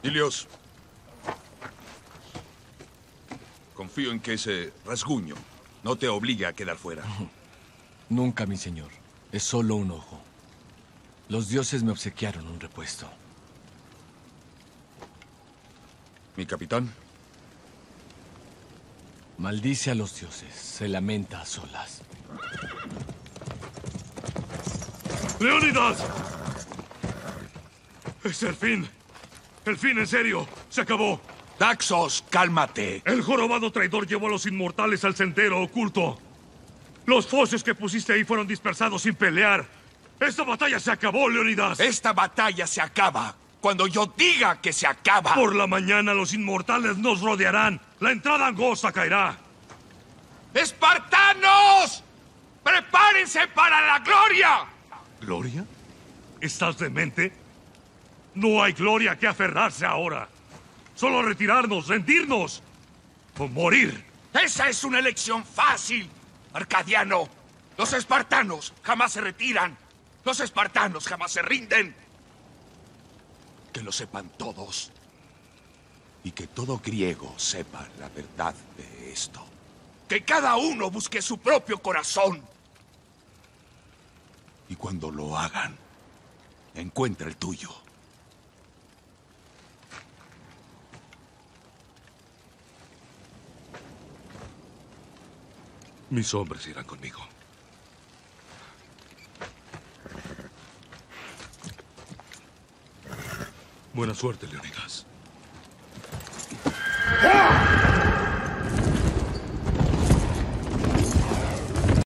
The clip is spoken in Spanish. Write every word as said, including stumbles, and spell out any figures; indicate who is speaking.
Speaker 1: Ilios. Confío en que ese rasguño no te obligue a quedar fuera.
Speaker 2: Nunca, mi señor. Es solo un ojo. Los dioses me obsequiaron un repuesto.
Speaker 1: ¿Mi capitán?
Speaker 2: Maldice a los dioses. Se lamenta a solas.
Speaker 3: ¡Leónidas! Es el fin. El fin, en serio. Se acabó.
Speaker 1: Daxos, cálmate.
Speaker 3: El jorobado traidor llevó a los inmortales al sendero oculto. Los foses que pusiste ahí fueron dispersados sin pelear. Esta batalla se acabó, Leónidas.
Speaker 1: Esta batalla se acaba cuando yo diga que se acaba.
Speaker 3: Por la mañana los inmortales nos rodearán. La entrada angosta caerá.
Speaker 1: ¡Espartanos! ¡Prepárense para la gloria!
Speaker 3: ¿Gloria? ¿Estás demente? No hay gloria que aferrarse ahora. Solo retirarnos, rendirnos o morir.
Speaker 1: Esa es una elección fácil, Arcadiano. Los espartanos jamás se retiran. Los espartanos jamás se rinden. Que lo sepan todos. Y que todo griego sepa la verdad de esto. Que cada uno busque su propio corazón. Y cuando lo hagan, encuentre el tuyo.
Speaker 3: Mis hombres irán conmigo. Buena suerte, Leónidas.